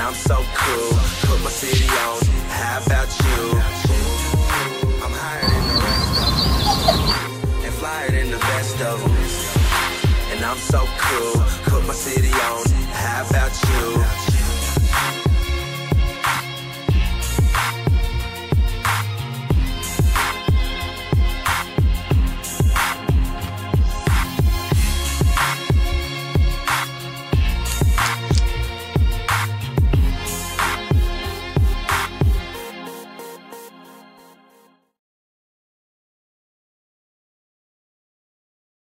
I'm so cool. Put my city on, how about you? I'm higher than the rest of them, and flyer than the best of them. And I'm so cool. Put my city on, how about you?